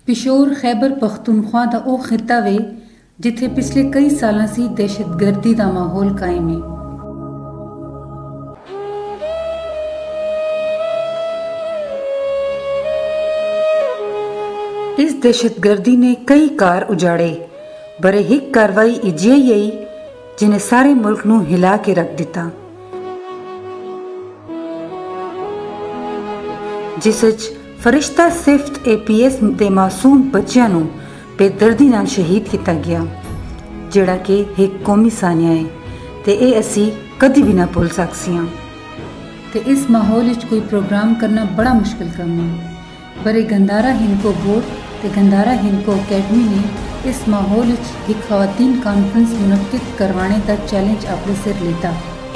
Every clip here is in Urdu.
پشور خیبر پختونخوا دا او خطہ وے جتھے پچھلے کئی سالاں سی دہشت گردی دا ماحول قائم ہے۔ اس دہشت گردی نے کئی کار اجاڑے، برے ہک کاروائی اجیئی آئی جنہیں سارے ملک نو ہلا کے رکھ دیتا، جس وچ فرشتہ صفت APS دے معصوم بچیاں نو بے دردی نال شہید کیتا گیا، جڑا کہ ایک قومی سانیہ ہے تے اے اسی کدی بھی نہ بھول سکسیاں۔ تے اس ماحول وچ کوئی پروگرام کرنا بڑا مشکل کام ہے۔ برے گندھارا ہندکو بورڈ تے گندھارا ہندکو اکیڈمی نے اس ماحول وچ ایک خواتین کانفرنس منعقد کروانے دا چیلنج اپنے سر لیتا۔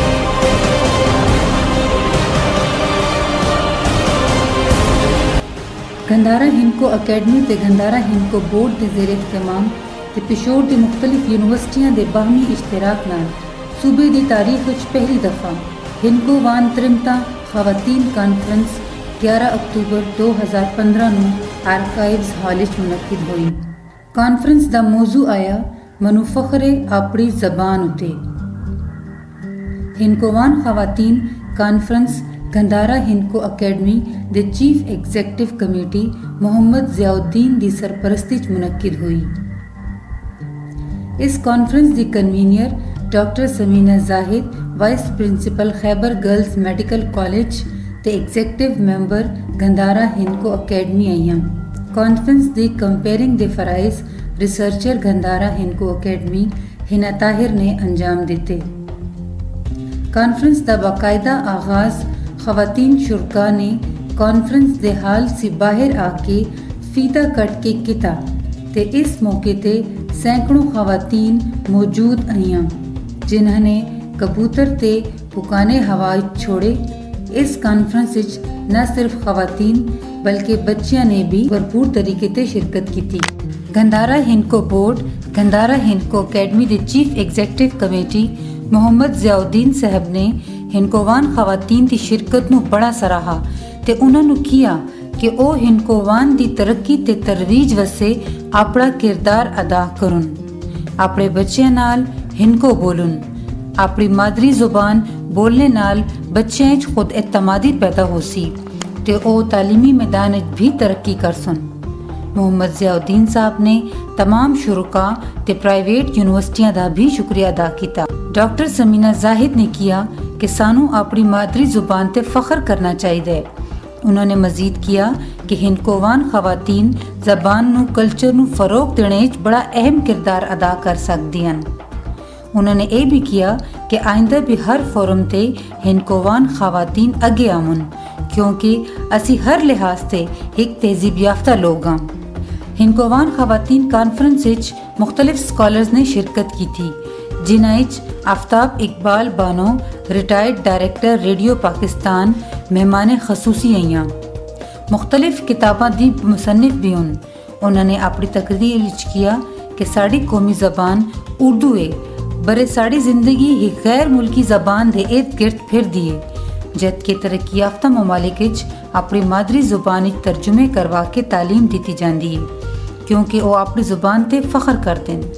گندھارا ہندکو اکیڈمی تے گندھارا ہندکو بورڈ دے زیر اہتمام تے پشور دی مختلف یونیورسٹیاں دے باہمی اشتراک نال صوبے دی تاریخ وچ پہلی دفعہ ہندکوان ترمتا خواتین کانفرنس 11 اکتوبر 2015 نو آرکائیوز ہال وچ منعقد ہوئی۔ کانفرنس دا موضوع آیا منو فخر اپنی زبان اتے۔ ہندکوان خواتین کانفرنس گندھارا ہندکو اکیڈمی دے chief executive committee Muhammad Ziauddin دی سرپرستی منعقد ہوئی۔ اس کانفرنس دی convener doctor Samina Zahid, vice principal Khyber girls medical college تے executive member Gandhara Hindko academy آئیاں۔ کانفرنس دی کمپیئرنگ دے فرائض ریسرچر گندھارا ہندکو اکیڈمی ہنا طاہر نے انجام دیتے۔ کانفرنس دا باقاعدہ آغاز خواتین شرکا نے کانفرنس دے حال سے باہر آ کے فیتا کٹ کے کیتا تے اس موقع تے سینکڑوں خواتین موجود آئیاں جنہاں نے کبوتر تے پکانے ہوا چھوڑے۔ اس کانفرنس وچ نہ صرف خواتین بلکہ بچیاں نے بھی بھرپور طریقے تے شرکت کی۔ گندھارا ہندکو بورڈ گندھارا ہندکو اکیڈمی دے chief executive committee Muhammad Ziauddin صاحب نے ہندکوان خواتین دی شرکت نو بڑا سراہا تے انہاں نو کیا کہ او ہندکوان دی ترقی تے ترویج واسطے اپنا کردار ادا کرن، اپنے بچیاں نال ہندکو بولن، اپنی مادری زبان بولنے نال بچیاں وچ خود اعتمادی پیدا ہو سی تے او تعلیمی میدان وچ بھی ترقی کرسن۔ محمد ضیاء الدین صاحب نے تمام شرکا تے پرائیویٹ یونیورسٹیاں دا بھی شکریہ ادا کیتا۔ ڈاکٹر سمینہ زاہد نے کیا کہ سانو اپنی مادری زبان تے فخر کرنا چاہیے۔ انہوں نے مزید کیا کہ ہندکوان خواتین زبان نو کلچر نو فروغ دینے وچ بڑا اہم کردار ادا کر سکدی ہیں۔ انہوں نے یہ بھی کیا کہ آئندہ بھی ہر فورم تے ہندکوان خواتین اگے آمن کیونکہ اسی ہر لحاظ تے ایک تہذیب یافتہ لوگ ہاں۔ ہندکوان خواتین کانفرنس وچ مختلف سکالرز نے شرکت کی تھی، جنہاں وچ Aftab Iqbal Bano retired director radio Pakistan مہمان خصوصی آئیاں۔ مختلف کتاباں دی مصنف بھی انہوں نے اپنی تقریر وچ کیا کہ ساڑی قومی زبان اردو ہے، برے ساڑی زندگی ایک غیر ملکی زبان دے ارد گرد پھر دیے، جبکہ ترقی یافتہ ممالک وچ اپنی مادری زبان وچ ترجمے کروا کے تعلیم دیتی جاندی ہے کیونکہ وہ اپنی زبان تے فخر کرتے ہیں۔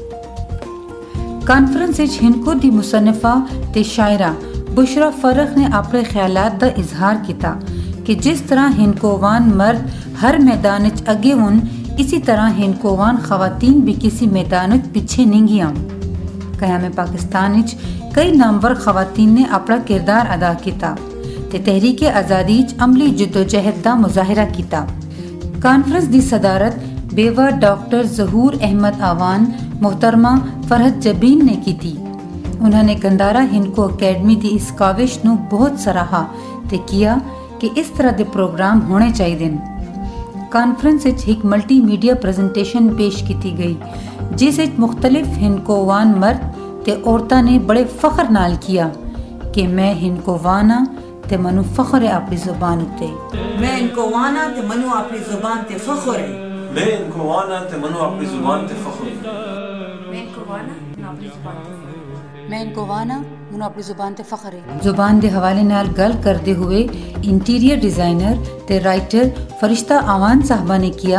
کانفرنس وچ ہندکو دی مصنفہ تے شاعرہ بشرا فرخ نے اپنے خیالات دا اظہار کیتا کہ جس طرح ہندکوان مرد ہر میدان وچ اگے ہون، اسی طرح ہندکوان خواتین بھی کسی میدان وچ پیچھے نہیں گیاں۔ قیام پاکستان وچ کئی نامور خواتین نے اپنا کردار ادا کیتا تے تحریک آزادی وچ عملی جدوجہد دا مظاہرہ کیتا۔ کانفرنس دی صدارت بیوہ ڈاکٹر ظہور احمد آوان محترمہ فرحت جبین نے کی تھی۔ انہوں نے گندھارا ہندکو اکیڈمی دی اس کاوش نو بہت سراہا تے کیا کہ اس طرح دے پروگرام ہونے چاہیے۔ کانفرنس وچ ایک ملٹی میڈیا پریزنٹیشن پیش کیتی گئی جس وچ مختلف ہندکوان مرد تے عورتاں نے بڑے فخر نال کیا کہ میں ہندکوان ہاں تے منو فخر ہے اپنی زبان اتے۔ میں ہندکوان ہاں تے منو اپنی زبان تے فخر ہے۔ میں ہندکوان ہاں تے منو اپنی زبان تے فخر ہے۔ میں ہندکوان ہاں تے اپنی زبان تے فخر ہے۔ میں ہندکوان ہاں منو اپنی زبان تے فخر ہے۔ زبان دے حوالے نال گل کردے ہوئے انٹیریئر ڈیزائنر تے رائٹر فرشتہ آوان صاحبہ نے کیا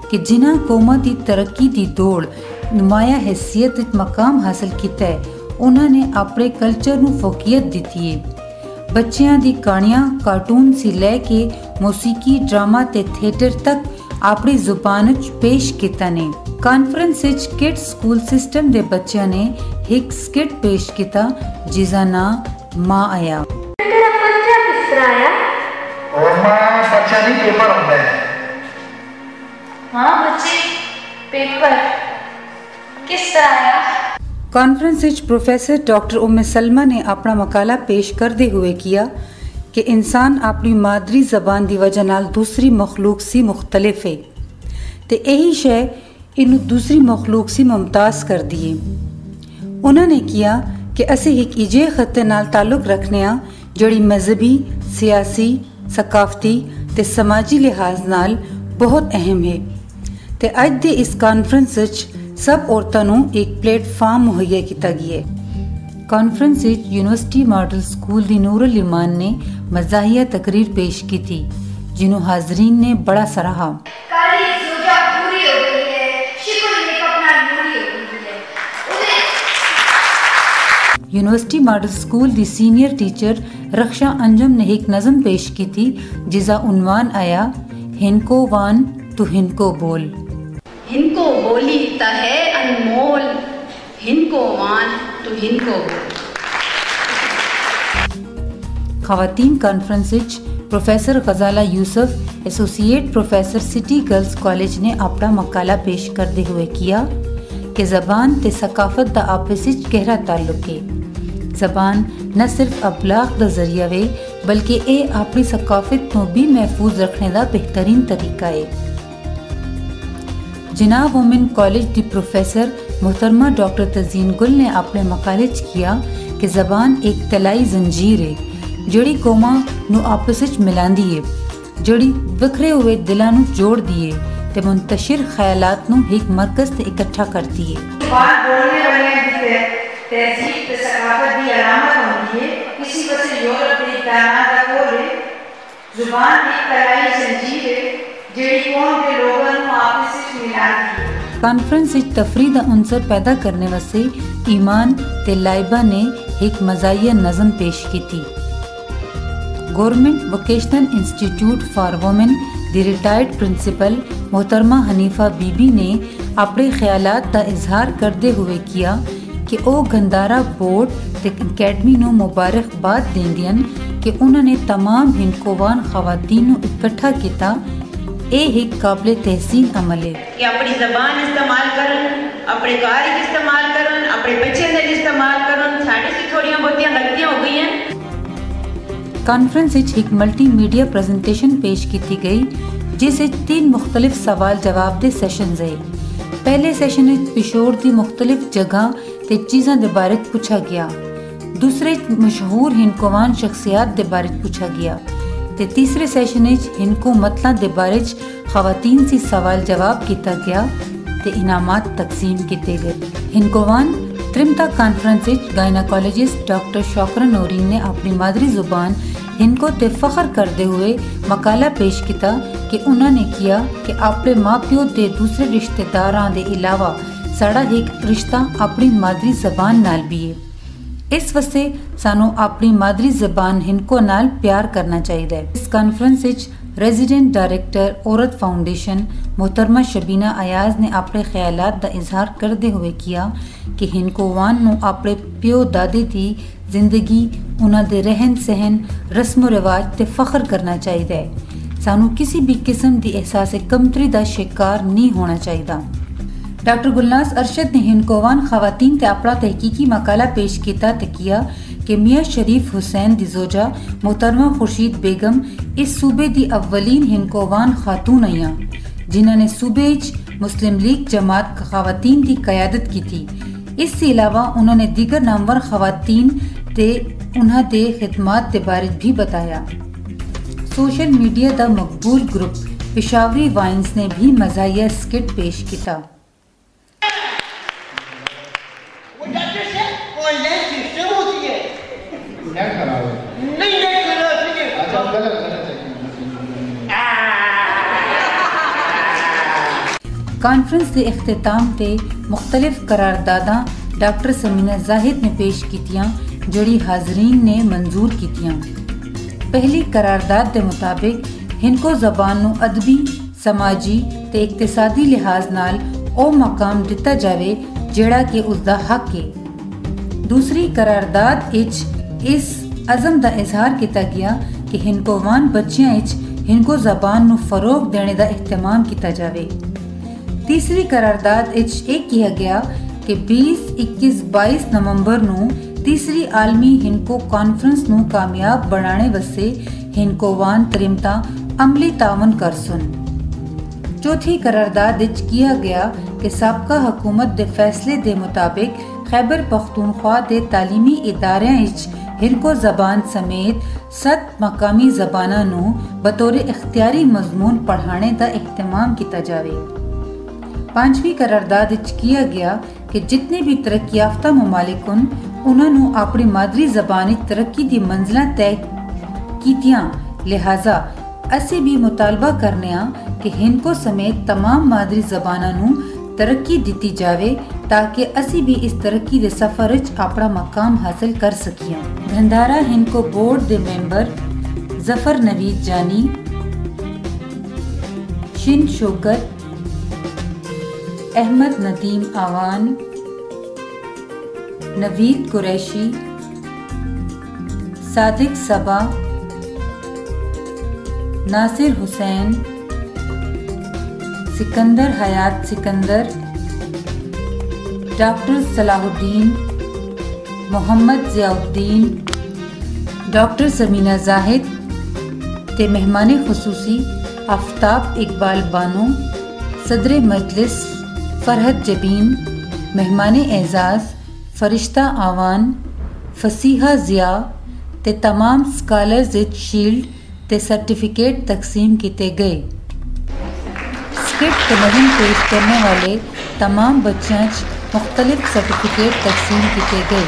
کہ جنہاں قومت دی ترقی دی دوڑ نمایاں حیثیت مقام حاصل کیتا ہے انہوں نے اپنے کلچر نو فوقیت دیتی ہے۔ بچیاں دی کہانیاں کارٹون سے لے کے موسیقی ڈرامہ تے تھیٹر تک اپنی زبان وچ پیش کیتا نے۔ کانفرنس وچ کڈ سکول سسٹم دے بچیاں نے ایک سکٹ پیش کیتا جس دا نام ماں آیا۔ تیرا بچہ کس طرح آیا؟ اور ماں بچہ نہیں پیپر ہوتا ہے۔ ہاں بچے پیپر کس طرح آیا؟ کانفرنس وچ پروفیسر ڈاکٹر ام سلمہ نے اپنا مقالہ پیش کردے ہوئے کیا کہ انسان اپنی مادری زبان دی وجہ نال دوسری مخلوق سے مختلف ہے تے یہی شے انہوں دوسری مخلوق سے ممتاز کر دیے۔ انہوں نے کیا کہ اسے ایک ایجے خطے نال تعلق رکھنے ہاں جڑی مذہبی، سیاسی، ثقافتی تے سماجی لحاظ نال بہت اہم ہے تے اج دے اس کانفرنس وچ سب عورتوں نوں ایک پلیٹ فارم مہیا کیتا گیا ہے۔ کانفرنس وچ یونیورسٹی ماڈل سکول دی نور الایمان نے مزاحیہ تقریر پیش کی تھی جنہوں حاضرین نے بڑا سراہا۔ یونیورسٹی ماڈل سکول دی سینئر ٹیچر رکشا انجم نے ایک نظم پیش کی تھی جس کا عنوان آیا ہندکوان تو ہندکو بول۔ ہندکو بولی تا ہے انمول، ہندکوان تو ہندکو بول۔ خواتین کانفرنس وچ professor Ghazala Yousaf associate professor city girls college نے اپنا مقالہ پیش کردے ہوئے کیا کہ زبان تے ثقافت دا آپس وچ گہرا تعلق ہے۔ زبان نہ صرف ابلاغ دا ذریعہ ہے بلکہ اے اپنی ثقافت کو بھی محفوظ رکھنے دا بہترین طریقہ ہے۔ جناب وومن کالج دی پروفیسر محترمہ ڈاکٹر تزین گل نے اپنے مقالے چ کیا کہ زبان ایک طلائی زنجیر ہے جڑی قوماں نو آپس وچ ملاندی ہے، جڑی وکھرے ہوئے دلاں نو جوڑ دی ہے تے منتشر خیالات نو ایک مرکز تے اکٹھا کرتی ہے۔ زبان بولنے والے کی تہذیب تے ثقافت دی علامت ہوندی ہے، اسی وجہ یورپ دی کائنات دا کول ہے۔ زبان ایک طلائی زنجیر ہے جڑی قوم کے لوگاں نو آپس وچ ملاندی ہے۔ کانفرنس وچ تفریح دا عنصر پیدا کرنے واسطے ایمان تے لائبہ نے ایک مزاحیہ نظم پیش کی تھی۔ Government vocational institute for women دی ریٹائرڈ پرنسپل محترمہ حنیفہ بی بی نے اپنے خیالات کا اظہار کرتے ہوئے کیا کہ وہ گندارا بورڈ تے اکیڈمی نو مبارکباد دیندین کہ انہوں نے تمام ہندکوان خواتین نو اکٹھا کیتا۔ اے ایک قابل تحسین عمل ہے کہ اپنی زبان استعمال کرن، اپنے کار استعمال کرن، اپنے بچے دل استعمال کرن، ساڈے سے تھوڑیاں بہتیاں غلطیاں ہو گئی ہیں۔ کانفرنس وچ ایک ملٹی میڈیا پریزنٹیشن پیش کی گئی جس وچ 3 مختلف سوال جواب دے سیشنز ہے۔ پہلے سیشن وچ پشور دی مختلف جگہ تے چیزاں دے بارے پوچھا گیا، دوسرے مشہور ہندکوان شخصیات دے بارے پوچھا گیا تے تیسرے سیشن وچ ہندکو مطلع دے بارے خواتین سے سوال جواب کیتا گیا تے انعامات تقسیم کیتے گئے۔ ہندکوان ترمتا کانفرنس وچ گائناکالوجسٹ ڈاکٹر شوکرا نورین نے اپنی مادری زبان ہندکو تے فخر کرتے ہوئے مقالہ پیش کیتا کہ انہوں نے کیا کہ اپنے ماں پیو تے دوسرے رشتہ داراں دے علاوہ ساڑا ایک رشتہ اپنی مادری زبان نال بھی ہے۔ اس واسطے سانو اپنی مادری زبان ہندکو نال پیار کرنا چاہیے۔ اس کانفرنس وچ ریزیڈنٹ ڈائریکٹر عورت فاؤنڈیشن محترمہ شبینہ ایاز نے اپنے خیالات کا اظہار کرتے ہوئے کیا کہ ہندکوان نو اپنے پیو دادے دی زندگی، انہاں دے رہن سہن، رسم و رواج تے فخر کرنا چاہیے۔ سانو کسی بھی قسم دی احساس کمتری دا شکار نہیں ہونا چاہیے۔ ڈاکٹر گلناز ارشد نے ہندکوان خواتین تے اپنا تحقیقی مقالہ پیش کیتا تے کیا کہ میاں شریف حسین دی زوجہ محترمہ خورشید بیگم اس صوبے دی اولین ہندکوان خاتون آئیاں جنہاں نے صوبے وچ مسلم لیگ جماعت خواتین دی قیادت کی تھی۔ اس سے علاوہ انہوں نے دیگر نامور خواتین تے انہاں دے خدمات دے بارے بھی بتایا۔ سوشل میڈیا دا مقبول گروپ پشاوری وائنز نے بھی مزاحیہ سکٹ پیش کیتا۔ کانفرنس کے اختتام تے مختلف قرارداداں ڈاکٹر سمینہ زاہد نے پیش کیتیاں جڑی حاضرین نے منظور کیتیاں۔ پہلی قرارداد دے مطابق ہندکو زبان نو ادبی، سماجی تے اقتصادی لحاظ نال او مقام دتا جاوے جیڑا کہ اس دا حق ہے۔ دوسری قرارداد اچ اس عزم دا اظہار کیتا گیا کہ ہندکوان بچیاں اچ ہندکو زبان نو فروغ دینے دا اہتمام کیتا جاوے۔ تیسری قرارداد اچ ایک کیا گیا کہ 20، 21، 22 نومبر نو تیسری عالمی ہندکو کانفرنس نو کامیاب بنانے واسطے ہندکوان ترمتا عملی تعاون کرسن۔ چوتھی قرارداد اچ کیا گیا کہ سابقہ حکومت دے فیصلے دے مطابق خیبر پختونخوا دے تعلیمی اداریاں اچ ہندکو زبان سمیت 7 مقامی زباناں نو بطور اختیاری مضمون پڑھانے دا اہتمام کیتا جاوے۔ پانچویں قرارداد اچ کیا گیا کہ جتنے بھی ترقی یافتہ ممالکن انہوں نے اپنی مادری زبانی ترقی دی منزلہ طے کیتیاں، لہٰذا اسی بھی مطالبہ کرنے کہ ہندکو سمیت تمام مادری زباناں نو ترقی دیتی جاوے تاکہ اسی بھی اس ترقی دے سفر وچ اپنا مقام حاصل کر سکیاں۔ گھندارا ہندکو بورڈ دے ممبر ظفر نوید جانی، شند شوکت، احمد ندیم آوان، نوید قریشی، صادق صبا، ناصر حسین، سکندر حیات سکندر، ڈاکٹر صلاح الدین، محمد ضیاء الدین، ڈاکٹر سمینہ زاہد تے مہمان خصوصی آفتاب اقبال بانو، صدر مجلس فرحت جبین، مہمان اعزاز فرشتہ آوان، فصیحہ ضیاء تے تمام سکالرز وچ شیلڈ تے سرٹیفکیٹ تقسیم کیتے گئے۔ اسکرپٹ مہم پیش کرنے والے تمام بچیاں مختلف سرٹیفکیٹ تقسیم کیتے گئے۔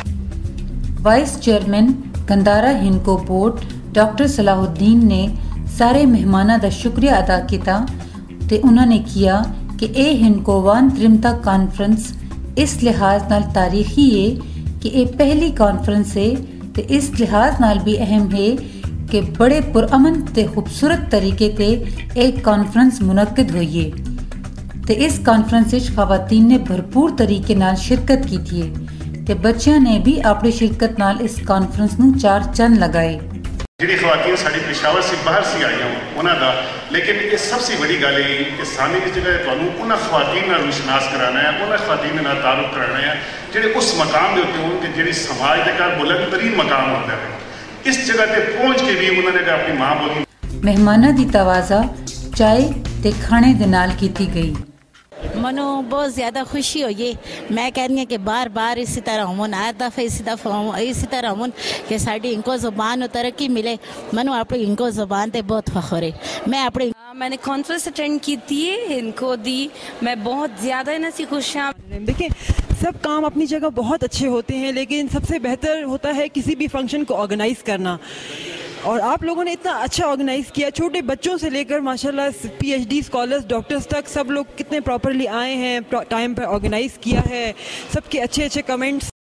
Vice chairman Gandhara Hindko board doctor Salahuddin نے سارے مہماناں دا شکریہ ادا کیتا تے انہوں نے کیا کہ اے ہندکوان ترمتا کانفرنس اس لحاظ نال تاریخی ہے کہ اے پہلی کانفرنس ہے تے اس لحاظ نال بھی اہم ہے کہ بڑے پرامن تے خوبصورت طریقے تے ایک کانفرنس منعقد ہوئی ہے تے اس کانفرنس وچ خواتین نے بھرپور طریقے نال شرکت کی تھی تے بچیاں نے بھی اپنی شرکت نال اس کانفرنس نو 4 چند لگائے۔ جڑی خواتین ساری پشاور سے باہر سے آئی ہوں انہوں دا، لیکن یہ سب سے بڑی گل ہے کہ سامنے کی جگہ انہوں خواتین نال وشناس کرانا ہے، انہوں خواتین نال تعارف کرانا ہے جڑے اس مقام دے ہوتے ہوں کہ جڑی سماج دے کار بلند ترین مقام ہوتا ہے، اس جگہ تے پہنچ کے بھی انہوں نے اپنی ماں بولی مہمانہ دی توازہ چائے تے کھانے دے نال کیتی گئی۔ منو بہت زیادہ خوشی ہوئی، میں کہنی ہوں کہ بار بار اسی طرح ہوں، ہر دفعہ اسی طرح ہوں کہ ساری ہندکو زبان ترقی ملے۔ منو اپنی ہندکو زبان تے بہت فخر ہے۔ میں نے کانفرنس اٹینڈ کی تھی ہندکو دی، میں بہت زیادہ سی خوش ہوں۔ دیکھیں سب کام اپنی جگہ بہت اچھے ہوتے ہیں، لیکن سب سے بہتر ہوتا ہے کسی بھی فنکشن کو آرگنائز کرنا، اور آپ لوگوں نے اتنا اچھا آرگنائز کیا، چھوٹے بچوں سے لے کر ماشاءاللہ P H D scholars doctors تک سب لوگ کتنے پراپرلی آئے ہیں، ٹائم پر آرگنائز کیا ہے، سب کے اچھے اچھے کمنٹس